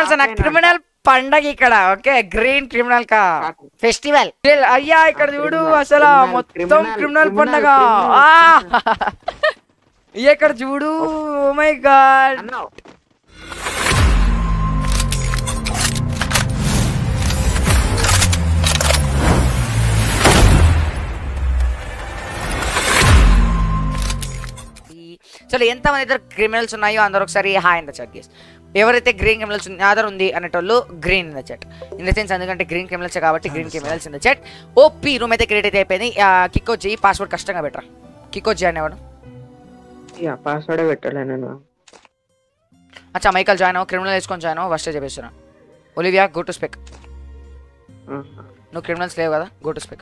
Criminals అన్న criminal పండగ ఇక్కడ. ఓకే గ్రీన్ క్రిమినల్ కా ఫెస్టివల్. అయ్యా ఇక్కడ చూడు అసలు మొత్తం క్రిమినల్ పండగ. ఇక్కడ చూడు ఓ మై గాడ్. చలో ఎంతమంది ఇద్దరు క్రిమినల్స్ ఉన్నాయో అందరూ ఒకసారి hi in the chat guys. ఎవరైతే గ్రీన్ క్రిమినల్స్ ఆధార్ ఉంది అనేటోళ్ళు green in the chat. In the sense ఎందుకంటే గ్రీన్ క్రిమినల్స్ కాబట్టి green criminals in the chat. OP room అయితే క్రియేట్ అయితే అయిపోయింది. కిక్ అవుట్ చేయి. పాస్వర్డ్ కష్టంగా పెట్టరా. కిక్ అవుట్ చేయని వాడు పాస్వర్డ్ పెట్టలే నేను. అచ్చా మైకల్ జాయిన్ అవ్వ. క్రిమినల్ వేసుకొని జాయిన్ అవ్వ. ఫస్ట్ చెప్పేస్తున్నా. Olivia go to spec. నువ్వు క్రిమినల్స్ లేవు కదా, గో టు స్పెక్.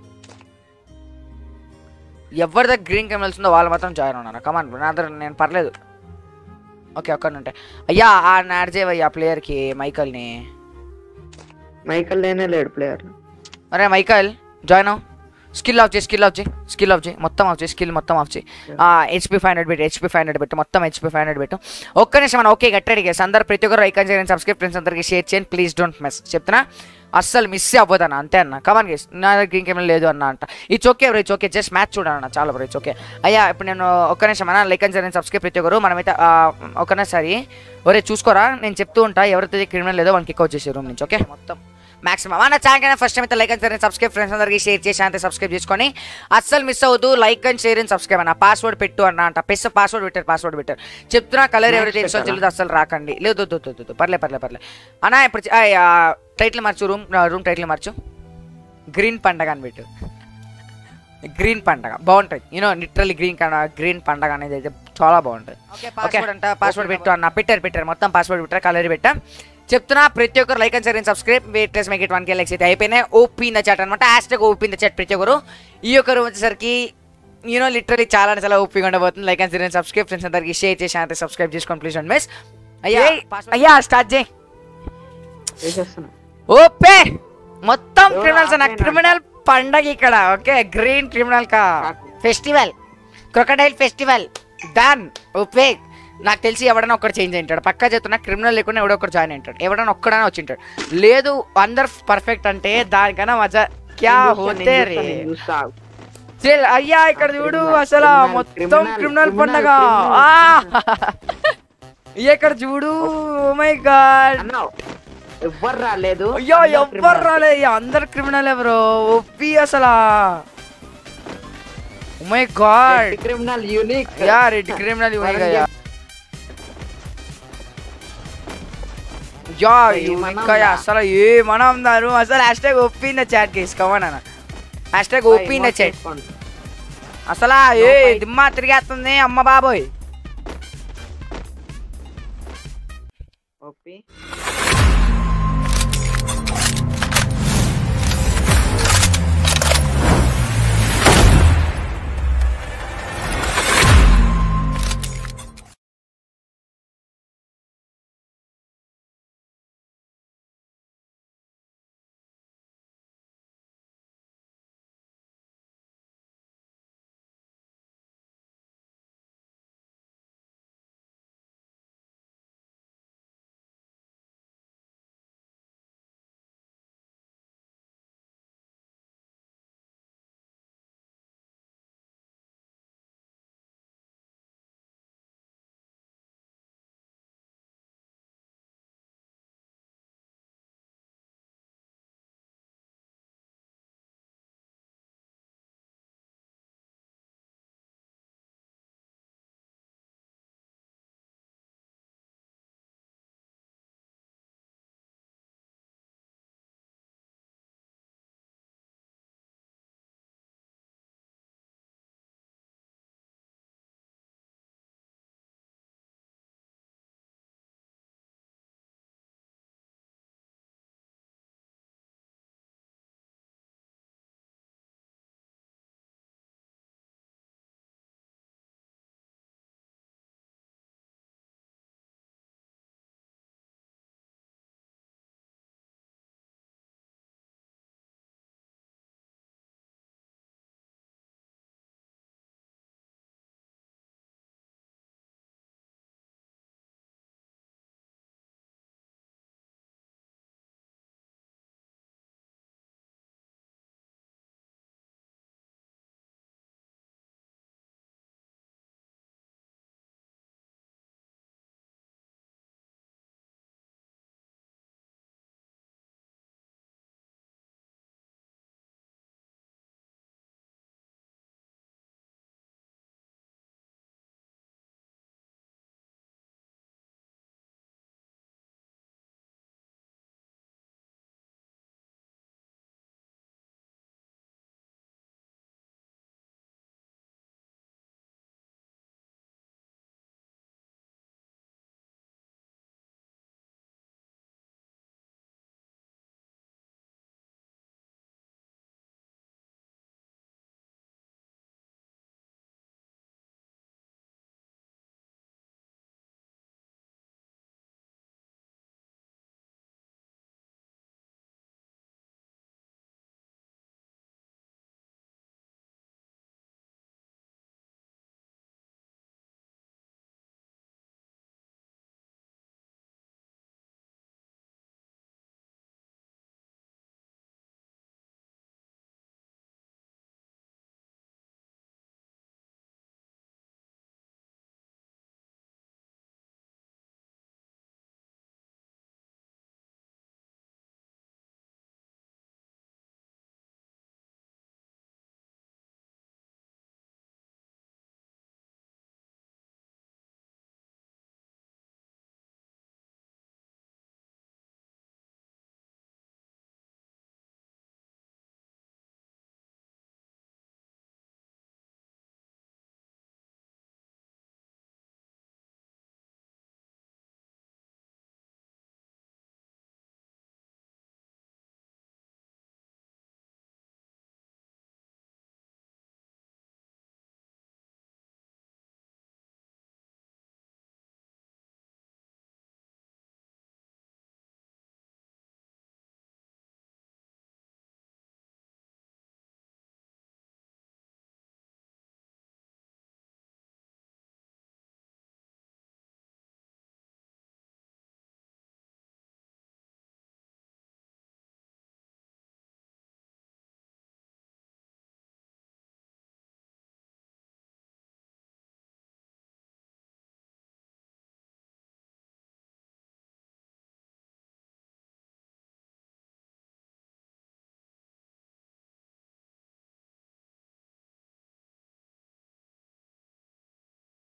ఎవరి దగ్గర గ్రీన్ క్రిమినల్స్ ఉందో వాళ్ళు మాత్రం జాయిన్ ఉన్నారు. కమాన్ నా దగ్గర నేను పర్లేదు. ఓకే ఒక్కడి ఉంటే అయ్యా ఆ యాడ్ చేయవయ్యా ప్లేయర్కి మైకల్ని. మైకల్ లేనే లేడు ప్లేయర్. అరే మైకల్ జాయిన్ అవ్వు. స్కిల్ ఆఫ్ చేయి. స్కిల్ ఆఫ్ చేయి మొత్తం ఆఫ్ చేయి. స్కిల్ మొత్తం ఆఫ్ చేయి. HP 500 పెట్టు. HP 500 పెట్టు. మొత్తం HP 500 పెట్టు. ఒక్క నిమిషం మనం ఓకే గట్టాడు గేస్. అందరు ప్రతి ఒక్కరు లైక్ చేయండి, సబ్స్క్రైబ్ ఫ్రెండ్స్ అందరికి షేర్ చేయండి. Please don't miss. చెప్తున్నా అస్సలు మిస్ అవ్వదన్న. అంతే అన్న. Come on guys. నా దగ్గర ఇంకేమైనా లేదు అన్న అంట. It's okay bro, it's okay. Just match చూడన్న చాలా బ్రో. It's okay. అయ్యా ఇప్పుడు నేను ఒక్క నిమిషం అన్న లైక్ అండ్ చేయండి, సబ్స్క్రైబ్ ప్రతి ఒక్కరు. మనమైతే ఒక్కసారి ఒరే చూసుకోరా, నేను చెప్తూ ఉంటా. ఎవరైతే క్రిమినల్ లేదో వాళ్ళకి కిక్ అవుట్ చేసే రూమ్ నుంచి. ఓకే మొత్తం మాక్సిమం మన ఛానల్ ఫస్ట్ టైం అయితే like and share and subscribe friends అందరికి షేర్ చేసి అంతే సబ్స్క్రైబ్ చేసుకొని అస్సలు మిస్ అవుతూ like and share and subscribe అన్న. పాస్వర్డ్ పెట్టు అన్న అంట. పాస్వర్డ్ పెట్టారు చెప్తున్నా. కలర్ ఎవరైతే ఇన్స్టాల్ చేయలేదు అస్సలు రాకండి. లేదు పర్లే అన్న. ఇప్పుడు టైటిల్ మార్చు. రూమ్ టైటిల్ మార్చు. గ్రీన్ పండగ అని పెట్టు. గ్రీన్ పండగ బాగుంటుంది. యూనో లిటరల్లీ గ్రీన్ పండగ అనేది అయితే చాలా బాగుంటుంది. ఓకే పాస్వర్డ్ అంట. పాస్వర్డ్ పెట్టు అన్న. పెట్టారు మొత్తం పాస్వర్డ్ పెట్టారు. కలర్ పెట్టా. చెప్తున్నా ప్రతి ఒక్కరు like and share and subscribe. Wait make it 1K likes అయితే అయిపోయినాయి. ఓపీ ఇన్ ద చాట్ అనమాట. Hashtag OP in the chat ప్రతి ఒక్కరు. ఈ ఒక్కరు వచ్చేసరికి యూనో లిటరల్లీ చాలా ఓపీగా ఉండబోతుంది. Like and share and subscribe friends అందరికి షేర్ చేసి అంతే సబ్స్క్రైబ్ చేసుకోండి. Please don't miss. అయ్యా స్టార్ట్ చేయి. ఓపే మొత్తం క్రిమినల్స్ అన్న క్రిమినల్ పండగ ఇక్కడ. ఓకే గ్రీన్ క్రిమినల్ కా ఫెస్టివల్. Crocodile festival done. ఓపే నాకు తెలిసి ఎవడన్నా ఒక్కడు చేంజ్ అయింటాడు. పక్కా చెప్తున్నా క్రిమినల్ లేకుండా ఎవడో ఒకటి జాయిన్ అయింటాడు. ఎవడన్నా ఒక్కడైనా వచ్చింటాడు. లేదు అందరు పర్ఫెక్ట్ అంటే దానికన్నా మజా క్యా హోతే రే. అయ్యా ఇక్కడ చూడు అసలు మొత్తం క్రిమినల్ పండగ. ఇక్కడ చూడు ఓ మై గాడ్. ఎవ్వరు రాలేదు. అయ్యో ఎవ్వరు రాలేదు. అందరు క్రిమినల్ ఎవరు ఒప్పి అసలు. Oh my god criminal unique. Yeah red criminal unique yeah. అసలు ఏమన్నా ఉన్నారు అసలు. Hashtag OP in the chat guys. Come on అన్న hashtag OP in the chat. అసలు దిమ్మా తిరిగేస్తుంది అమ్మ బాబోయ్.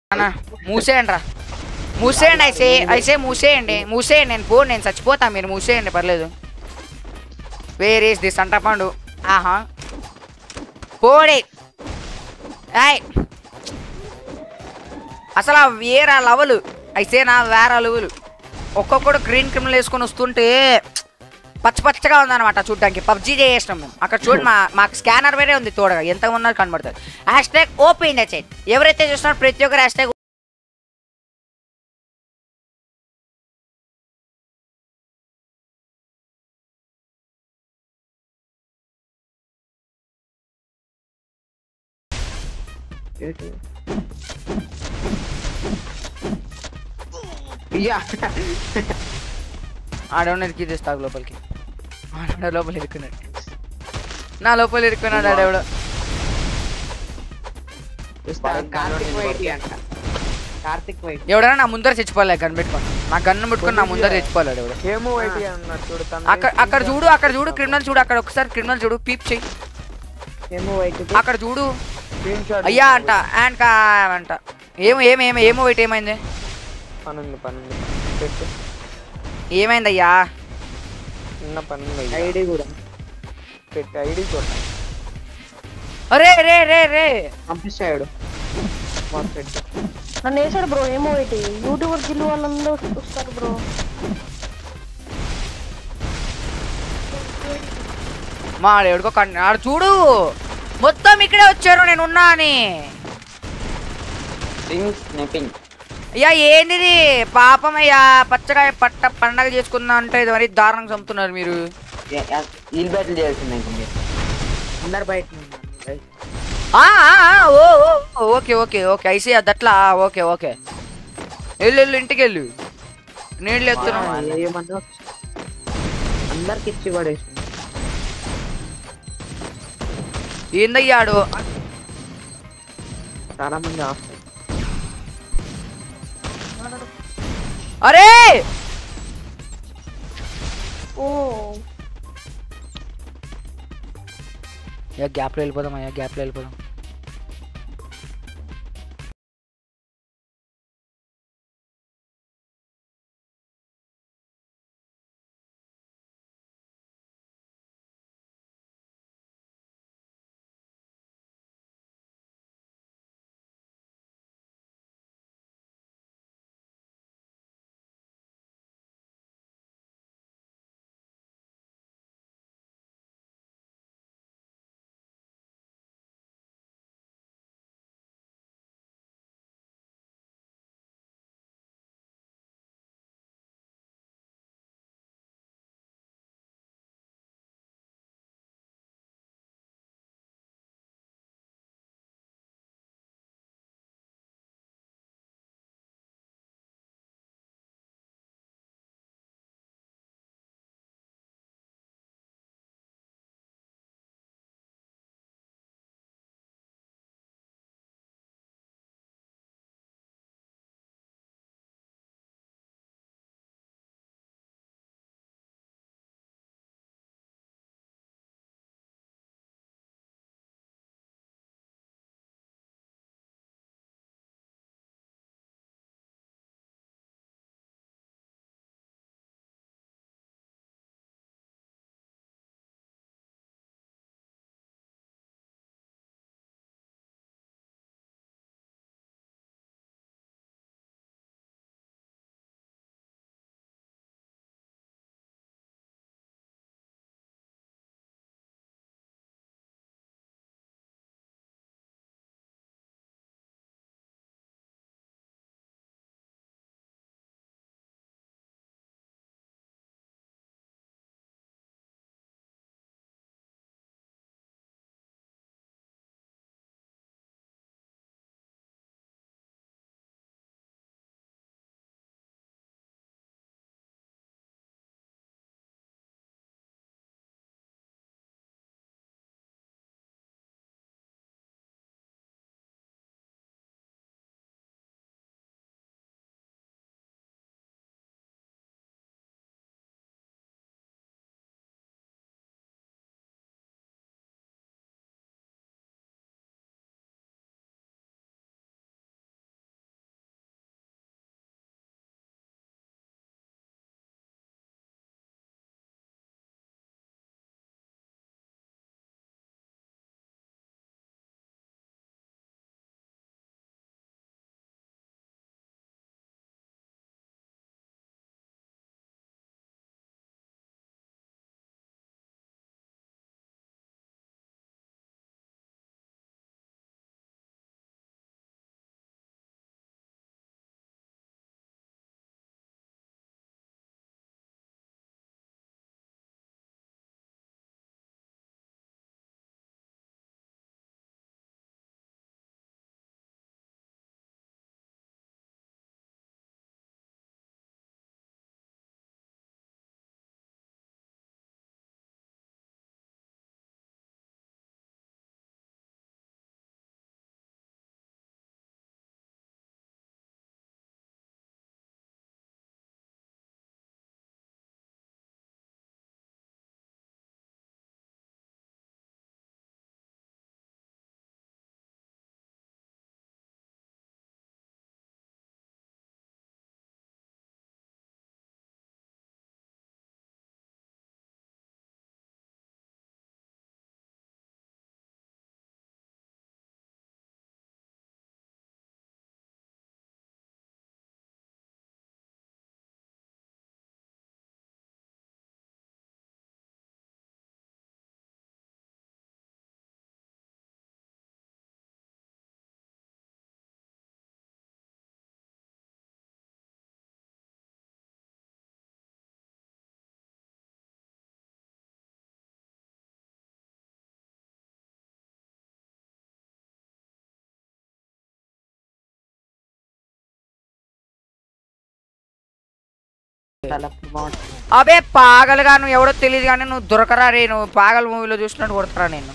అన్న మూసేయండి రా, మూసేయండి. అయితే మూసేయండి, నేను చచ్చిపోతా, మీరు మూసేయండి పర్లేదు. వేర్ ఈస్ దిస్ అంటపండు? ఆహా పోడి. ఆయ్ అసలు ఆ వేరే లెవెల్ అయితే నా వేరే లెవెల్. ఒక్కొక్కడు గ్రీన్ క్రిమినల్ వేసుకొని వస్తుంటే పచ్చగా ఉందన్నమాట చూడ్డానికి. పబ్జీ చేసేసినాం మేము అక్కడ. చూడండి మాకు స్కానర్ వేరే ఉంది తోడగా, ఎంత ఉన్నది కనబడుతుంది. Hashtag OP in the chat. ఎవరైతే చూస్తున్నారో ప్రతి ఒక్కరు హ్యాష్ ట్యాగ్ ఆడవున్నది కీ తీస్తాగు లోపలికి. ఆడ లోపల ఇరుక్కున్నాడు, నా లోపల ఇరుక్కున్నాడు ఆడెవడో. ఎవడైనా నా ముందర చచ్చిపోలే గన్ పెట్టుకొని, నా గన్ను పెట్టుకొని నా ముందర చచ్చిపోలేడు ఎవడు. అక్కడ చూడు క్రిమినల్ చూడు, అక్కడ ఒకసారి క్రిమినల్ చూడు, పీప్ చెయ్యి అక్కడ చూడు. అయ్యా అంట అండ్ అంట ఏమో వైట్ ఏమైంది? ఏమైంది అయ్యా? అరే రే రే రే పంపిస్తాడు నన్ను వేసాడు బ్రో. ఏమో ఏంటి యూట్యూబర్ గిల్లు వాళ్ళందరూ వస్తారు బ్రో. మా ఎవడికో ఆడు చూడు, మొత్తం ఇక్కడే వచ్చారు నేను ఉన్నా అని. అయ్యా ఏంటిది పాపం అయ్యా, పచ్చకాయ పండగ చేసుకుందా అంటే ఇది మరి దారుణంగా చంపుతున్నారు మీరు. అందరు బయట ఓకే ఓకే ఓకే ఐసీ అదట్లా. ఓకే ఓకే వెళ్ళు ఇంటికి వెళ్ళు, నీళ్ళు ఎత్తున్నాను. ఏమన్నా అందరికి ఇచ్చి పడేసి ఏందయ్యాడు? చాలా మంది ఆఫ్. అరే ఓ గ్యాప్లో వెళ్ళిపోదాం. చాలా బాగుంటుంది. అబే పాగలుగా నువ్వు ఎవడో తెలియదు కానీ నువ్వు దొరకరా రే, నువ్వు పాగల్ మూవీలో చూసినట్టు కొడతారా నేను.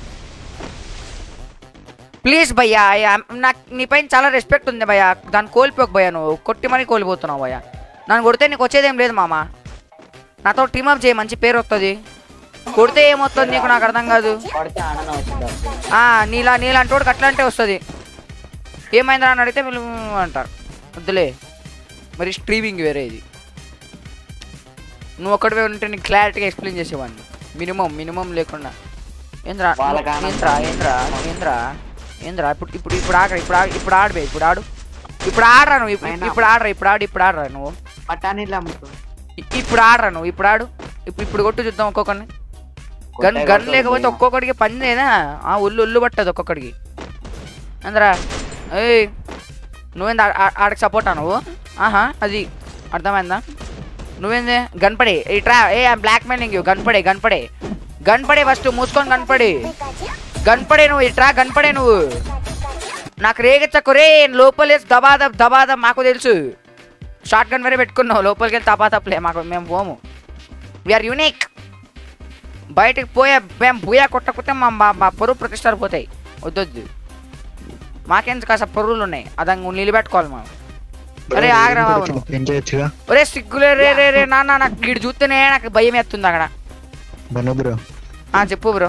ప్లీజ్ భయ్యా, నాకు నీ పైన చాలా రెస్పెక్ట్ ఉంది భయ్యా, దాన్ని కోల్పోక భయ్యా, నువ్వు కొట్టి మరీ కోల్పోతున్నావు భయ్యా. నన్ను కొడితే నీకు వచ్చేదేం లేదు మామ, నాతో టీమప్ చేయి, మంచి పేరు వస్తుంది. కొడితే ఏమొస్తుంది నీకు నాకు అర్థం కాదు. కొడితే ఆనందం వచ్చింది. నీలాంటి వాడికి అట్లా అంటే వస్తుంది. ఏమైందా అని అడిగితే వీళ్ళు అంటారు. వద్దులే మరి, స్ట్రీమింగ్ వేరే ఇది. నువ్వు ఒక్కడివే ఉంటే నీకు క్లారిటీగా ఎక్స్ప్లెయిన్ చేసేవాడిని, మినిమం లేకుండా. ఏంద్రా ఏంద్రా ఏంద్రా ఏంద్రా ఏంద్రా ఇప్పుడు ఆడబే, ఇప్పుడు ఆడరా నువ్వు, ఇప్పుడు ఆడరా నువ్వు, పట్టానీళ్ళు అమ్ముతూ ఇప్పుడు ఆడరా నువ్వు, ఇప్పుడు కొట్టు చూద్దాం ఒక్కొక్కరిని. గన్ లేకపోతే ఒక్కొక్కడికి పని లేదా, ఒళ్ళు పట్టదు ఒక్కొక్కడికి. అందరా ఏయ్ నువ్వేంది ఆడికి సపోర్టా నువ్వు? అది అర్థమైందా? నువ్వేంది గన్పడే ఇట్రా, బ్లాక్ మెయిలింగ్ గన్పడే ఫస్ట్ మూసుకొని గన్పడే నువ్వు, ఇట్రా గన్పడే నువ్వు. నాకు రేగెచ్చకు రే, లోపలేసి దబాదబ్ మాకు తెలుసు. షార్ట్ గన్ వేరే పెట్టుకున్నావు, లోపలికి వెళ్ళి తపాతప్లే, మేము పోము. We are unique. బయటకు మేము భూయా కొట్టకపోతే మా పరువు ప్రతిష్టలు పోతాయి. వద్దొద్దు, మాకెందుకు కాస్త పరువులు ఉన్నాయి, అదంగా నిలబెట్టుకోవాలి మనం. అరే ఆగరా బాబు, ఒరే సిగ్గులే రే రే రే నాన్న, నాకు వీడు చూస్తేనే నాకు భయం వేస్తుంది అక్కడ. చెప్పు బ్రో.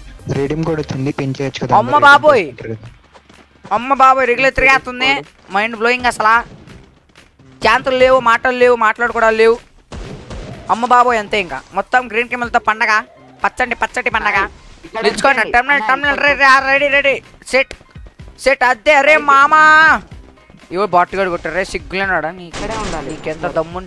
అమ్మ బాబోయ్ రెగ్యులర్ తిరిగేస్తుంది, మైండ్ బ్లోయింగ్ అసలా. ఛాన్సులు లేవు, మాటలు లేవు, మాట్లాడుకోవడాలు లేవు. అమ్మ బాబోయ్ అంతే, ఇంకా మొత్తం గ్రీన్ కెమెల్తో పండగ, పచ్చటి పండగ. నిల్చుకోండి, టర్మినల్ రెడీ సెట్ అదే. అరే మామా ఇవో బాటుగాడు కొట్టారు, సిగ్గులేనాడా ఇక్కడే ఉండాలి. నీకెంత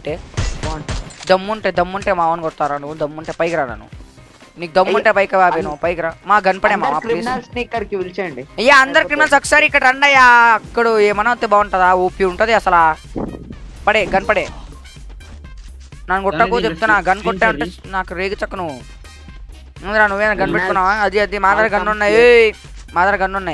దమ్ముంటే మామని కొడతారా నువ్వు? దమ్ముంటే పైకి రా, నువ్వు నీకు దమ్ముంటే పైకి బాబే, నువ్వు పైకి రా. మా గన్పడే మామ ప్లీజ్. ఇక్కడికి పిలిచండి. అయ్యా అందరు క్రిమినల్స్ ఒకసారి ఇక్కడ రండి అయ్యా. అక్కడ ఏమన్నా వస్తే బాగుంటుందా? ఊపి ఉంటుంది అసలు. గన్పడే నన్ను కొట్టకు చెప్తున్నా, గన్ కొట్టా అంటే నాకు రేగి చక్క. నువ్వేనా గన్ పెట్టుకున్నావా? అది మా దగ్గర గన్ను ఉన్నాయి.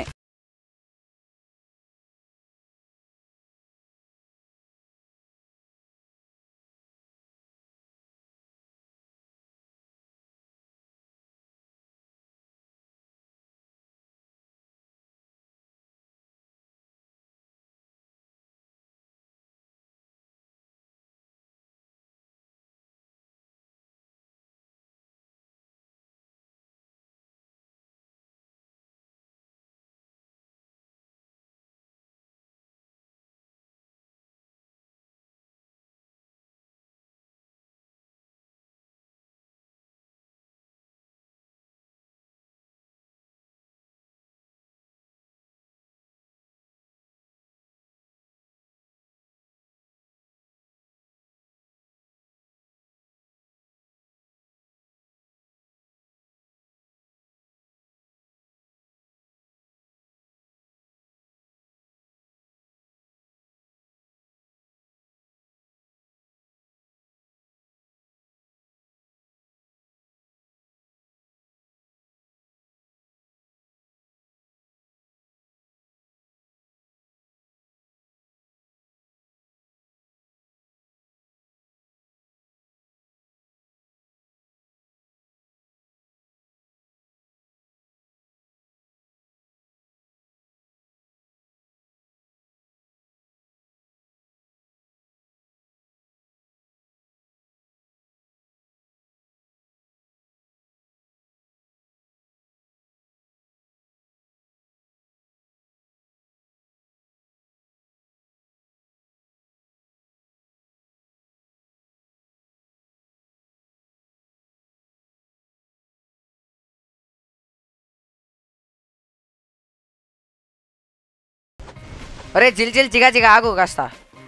అరే జిగా ఆగు కాస్త.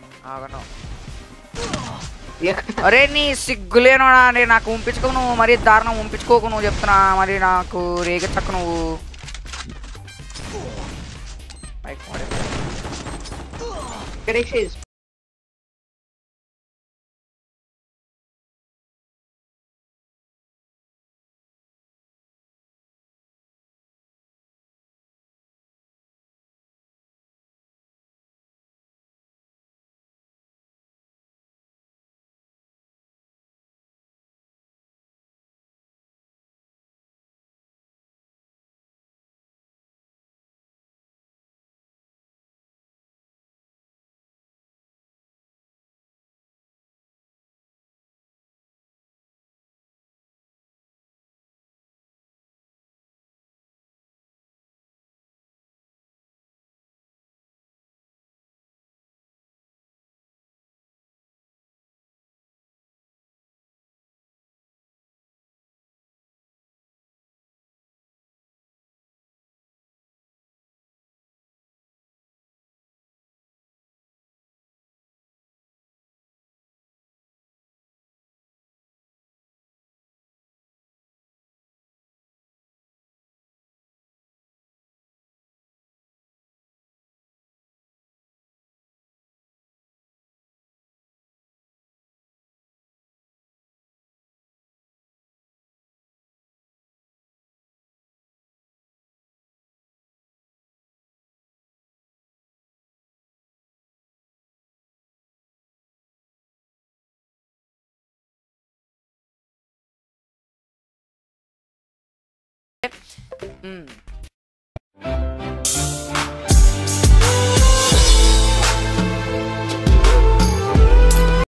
అరే నీ సిగ్గులేనోడా, అరే నాకు ఉంపించుకో నువ్వు, మరీ దారుణం ఉంపించుకోకు నువ్వు చెప్తున్నా. మరి నాకు రేగ చక్క నువ్వు. అంటే